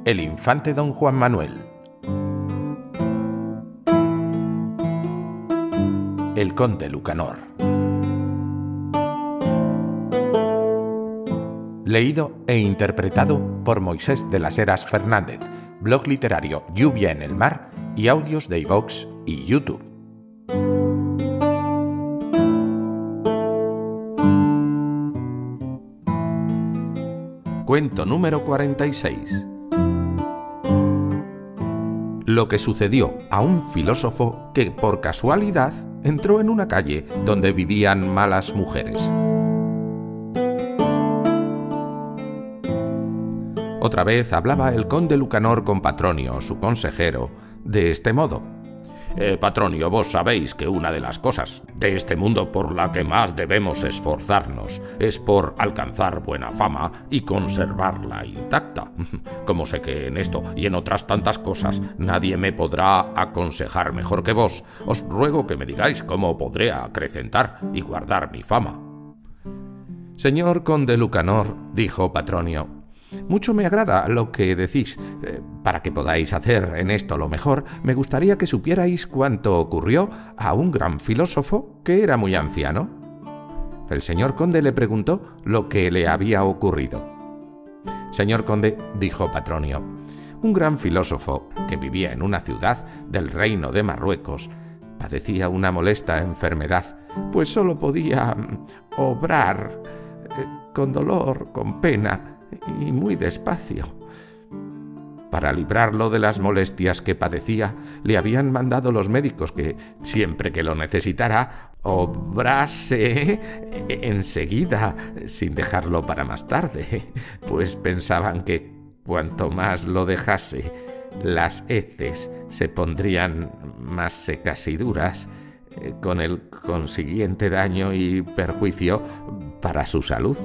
El infante don Juan Manuel. El conde Lucanor. Leído e interpretado por Moisés de las Heras Fernández, blog literario Lluvia en el Mar y audios de iVoox y YouTube. Cuento número 46. Lo que sucedió a un filósofo que por casualidad entró en una calle donde vivían malas mujeres. Otra vez hablaba el conde Lucanor con Patronio, su consejero, de este modo. Patronio, vos sabéis que una de las cosas de este mundo por la que más debemos esforzarnos es por alcanzar buena fama y conservarla intacta. Como sé que en esto y en otras tantas cosas nadie me podrá aconsejar mejor que vos, os ruego que me digáis cómo podré acrecentar y guardar mi fama. Señor conde Lucanor, dijo Patronio, mucho me agrada lo que decís. Para que podáis hacer en esto lo mejor, me gustaría que supierais cuánto ocurrió a un gran filósofo que era muy anciano. El señor conde le preguntó lo que le había ocurrido. Señor conde, dijo Patronio, un gran filósofo que vivía en una ciudad del reino de Marruecos padecía una molesta enfermedad, pues solo podía obrar con dolor, con pena y muy despacio. Para librarlo de las molestias que padecía, le habían mandado los médicos que, siempre que lo necesitara, obrase enseguida, sin dejarlo para más tarde, pues pensaban que cuanto más lo dejase, las heces se pondrían más secas y duras, con el consiguiente daño y perjuicio para su salud.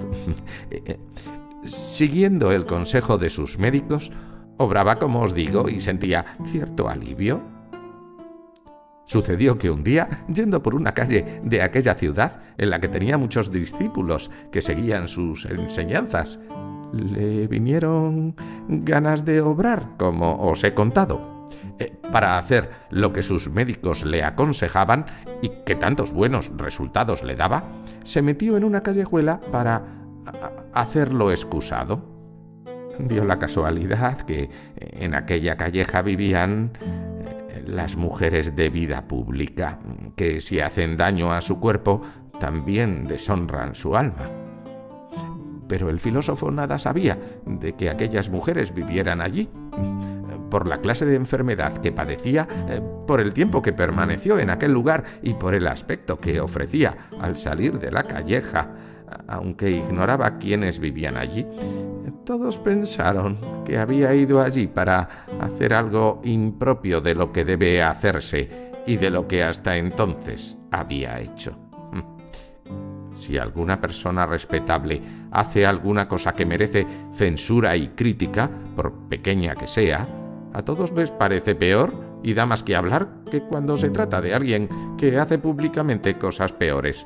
Siguiendo el consejo de sus médicos, obraba como os digo y sentía cierto alivio. Sucedió que un día, yendo por una calle de aquella ciudad en la que tenía muchos discípulos que seguían sus enseñanzas, le vinieron ganas de obrar, como os he contado. Para hacer lo que sus médicos le aconsejaban y que tantos buenos resultados le daba, se metió en una callejuela para hacerlo excusado. Dio la casualidad que en aquella calleja vivían las mujeres de vida pública, que si hacen daño a su cuerpo, también deshonran su alma. Pero el filósofo nada sabía de que aquellas mujeres vivieran allí, por la clase de enfermedad que padecía, por el tiempo que permaneció en aquel lugar y por el aspecto que ofrecía al salir de la calleja, aunque ignoraba quiénes vivían allí. Todos pensaron que había ido allí para hacer algo impropio de lo que debe hacerse y de lo que hasta entonces había hecho. Si alguna persona respetable hace alguna cosa que merece censura y crítica, por pequeña que sea, a todos les parece peor y da más que hablar que cuando se trata de alguien que hace públicamente cosas peores.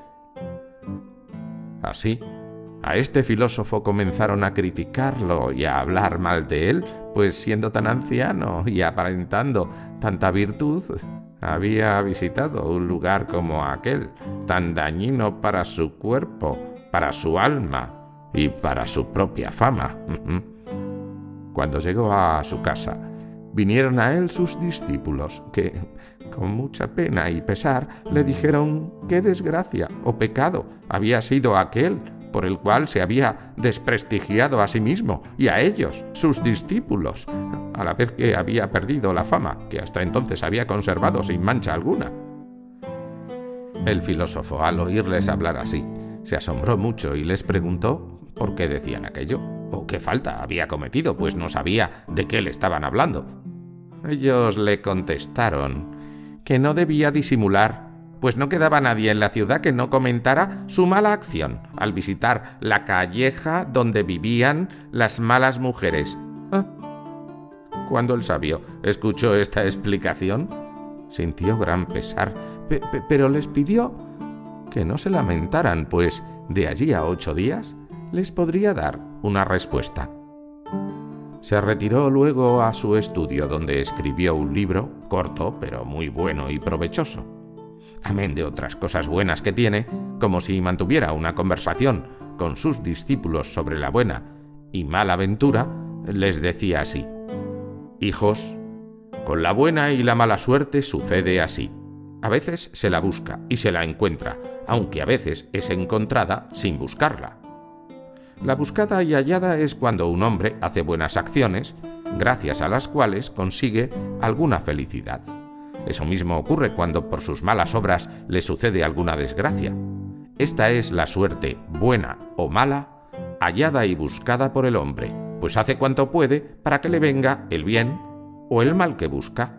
Así, a este filósofo comenzaron a criticarlo y a hablar mal de él, pues siendo tan anciano y aparentando tanta virtud, había visitado un lugar como aquel, tan dañino para su cuerpo, para su alma y para su propia fama. Cuando llegó a su casa, vinieron a él sus discípulos, que, con mucha pena y pesar, le dijeron qué desgracia o pecado había sido aquel por el cual se había desprestigiado a sí mismo y a ellos, sus discípulos, a la vez que había perdido la fama que hasta entonces había conservado sin mancha alguna. El filósofo, al oírles hablar así, se asombró mucho y les preguntó por qué decían aquello, o qué falta había cometido, pues no sabía de qué le estaban hablando. Ellos le contestaron que no debía disimular, pues no quedaba nadie en la ciudad que no comentara su mala acción al visitar la calleja donde vivían las malas mujeres. Cuando el sabio escuchó esta explicación, sintió gran pesar, pero les pidió que no se lamentaran, pues de allí a 8 días les podría dar una respuesta. Se retiró luego a su estudio, donde escribió un libro, corto pero muy bueno y provechoso. Amén de otras cosas buenas que tiene, como si mantuviera una conversación con sus discípulos sobre la buena y mala ventura, les decía así: hijos, con la buena y la mala suerte sucede así. A veces se la busca y se la encuentra, aunque a veces es encontrada sin buscarla. La buscada y hallada es cuando un hombre hace buenas acciones, gracias a las cuales consigue alguna felicidad. Eso mismo ocurre cuando por sus malas obras le sucede alguna desgracia. Esta es la suerte, buena o mala, hallada y buscada por el hombre, pues hace cuanto puede para que le venga el bien o el mal que busca.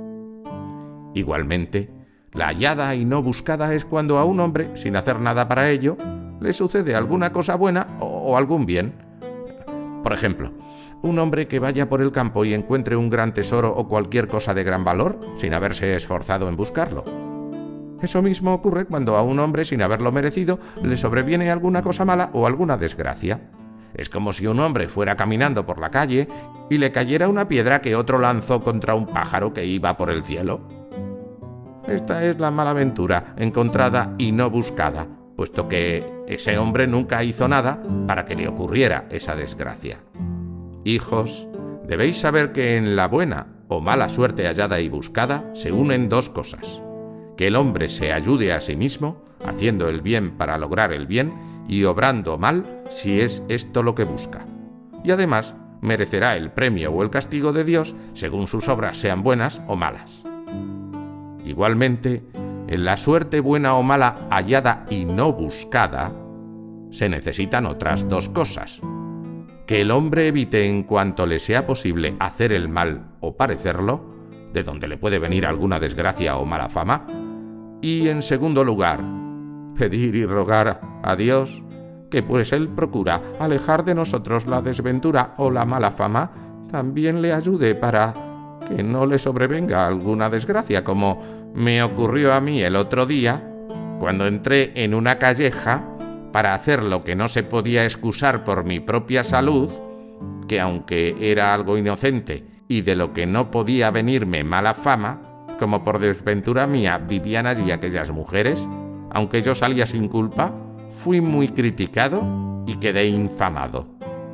Igualmente, la hallada y no buscada es cuando a un hombre, sin hacer nada para ello, le sucede alguna cosa buena o algún bien. Por ejemplo, un hombre que vaya por el campo y encuentre un gran tesoro o cualquier cosa de gran valor, sin haberse esforzado en buscarlo. Eso mismo ocurre cuando a un hombre, sin haberlo merecido, le sobreviene alguna cosa mala o alguna desgracia. Es como si un hombre fuera caminando por la calle y le cayera una piedra que otro lanzó contra un pájaro que iba por el cielo. Esta es la mala ventura, encontrada y no buscada, puesto que ese hombre nunca hizo nada para que le ocurriera esa desgracia. Hijos, debéis saber que en la buena o mala suerte hallada y buscada se unen dos cosas: que el hombre se ayude a sí mismo, haciendo el bien para lograr el bien y obrando mal si es esto lo que busca. Y además merecerá el premio o el castigo de Dios según sus obras sean buenas o malas. Igualmente, en la suerte buena o mala hallada y no buscada, se necesitan otras dos cosas: que el hombre evite en cuanto le sea posible hacer el mal o parecerlo, de donde le puede venir alguna desgracia o mala fama, y en segundo lugar, pedir y rogar a Dios que, pues Él procura alejar de nosotros la desventura o la mala fama, también le ayude para que no le sobrevenga alguna desgracia, como me ocurrió a mí el otro día, cuando entré en una calleja para hacer lo que no se podía excusar por mi propia salud, que aunque era algo inocente y de lo que no podía venirme mala fama, como por desventura mía vivían allí aquellas mujeres, aunque yo salía sin culpa, fui muy criticado y quedé infamado.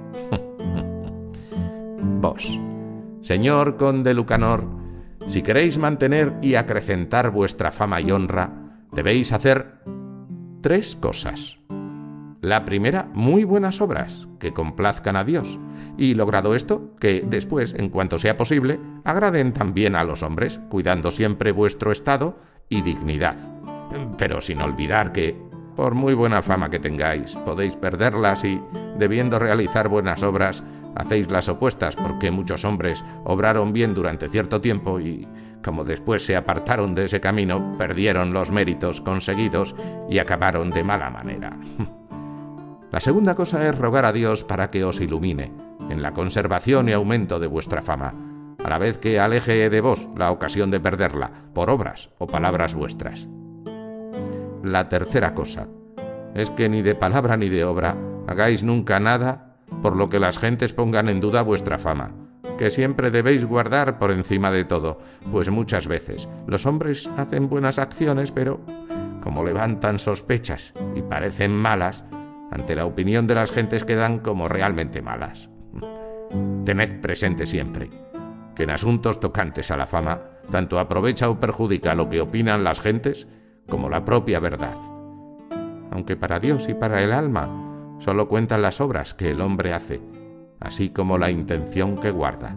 Vos, señor conde Lucanor, si queréis mantener y acrecentar vuestra fama y honra, debéis hacer tres cosas. La primera, muy buenas obras, que complazcan a Dios, y logrado esto, que después, en cuanto sea posible, agraden también a los hombres, cuidando siempre vuestro estado y dignidad. Pero sin olvidar que, por muy buena fama que tengáis, podéis perderla si, debiendo realizar buenas obras, hacéis las opuestas, porque muchos hombres obraron bien durante cierto tiempo y, como después se apartaron de ese camino, perdieron los méritos conseguidos y acabaron de mala manera. La segunda cosa es rogar a Dios para que os ilumine en la conservación y aumento de vuestra fama, a la vez que aleje de vos la ocasión de perderla por obras o palabras vuestras. La tercera cosa es que ni de palabra ni de obra hagáis nunca nada por lo que las gentes pongan en duda vuestra fama, que siempre debéis guardar por encima de todo, pues muchas veces los hombres hacen buenas acciones, pero como levantan sospechas y parecen malas, ante la opinión de las gentes quedan como realmente malas. Tened presente siempre que en asuntos tocantes a la fama, tanto aprovecha o perjudica lo que opinan las gentes como la propia verdad. Aunque para Dios y para el alma solo cuentan las obras que el hombre hace, así como la intención que guarda.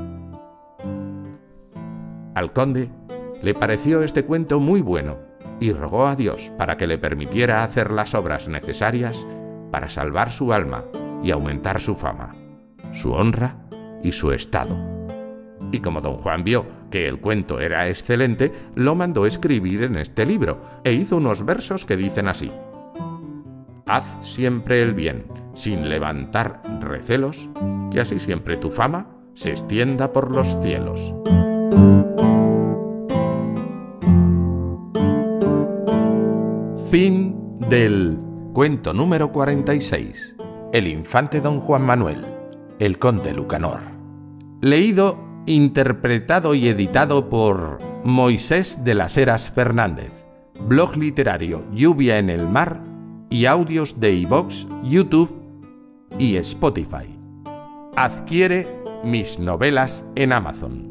Al conde le pareció este cuento muy bueno y rogó a Dios para que le permitiera hacer las obras necesarias para salvar su alma y aumentar su fama, su honra y su estado. Y como don Juan vio que el cuento era excelente, lo mandó escribir en este libro e hizo unos versos que dicen así: haz siempre el bien, sin levantar recelos, que así siempre tu fama se extienda por los cielos. Fin del cuento número 46. El infante don Juan Manuel. El Conde Lucanor. Leído, interpretado y editado por Moisés de las Heras Fernández. Blog literario Lluvia en el Mar y audios de iVoox, YouTube y Spotify. Adquiere mis novelas en Amazon.